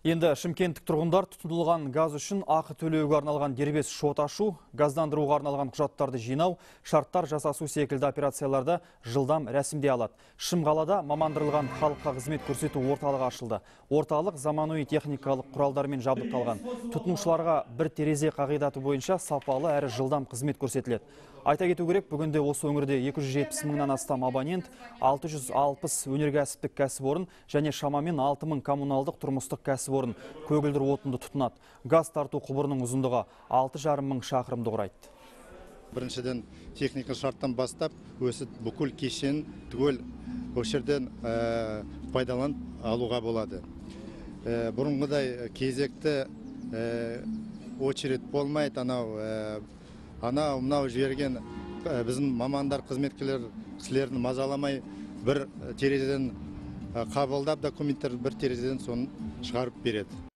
Енді шымкенттік тұрғындар тұтынылған газ үшін ақы төлеуге арналған дербес шот ашу, газдандыруға арналған құжаттарды жинау, шарттар жасасу секілді операцияларды жылдам рәсімдей алады. Шымқалада мамандырылған халыққа қызмет көрсету орталығы ашылды. Орталық заманауи техникалық құралдармен жабдықталған. Тұтынушыларға бір терезе қағидаты бойынша сапалы әрі жылдам қызмет көрсетіледі. Айта кету керек, бүгінде осы өңірде 270 мыңнан астам абонент, 660 өнеркәсіптік кәсіпорын және шамамен 6 мың коммуналдық тұрмыстық кәсіпорын көгілдір отынды тұтынады. Газ тарту құбырының ұзындығы 6,5 мың шақырымды құрайды. Біріншіден техника шарттан бастап, өсі бүкіл кешен түгел өшерден пайдаланып алуға болады. Бұрынғыдай кезекті очередь болмайды, анау жіберген біздің мамандар, қызметкерлер кісілерін мазаламай бір терезеден қабылдап документтер бір терезеден соны шығарып береді.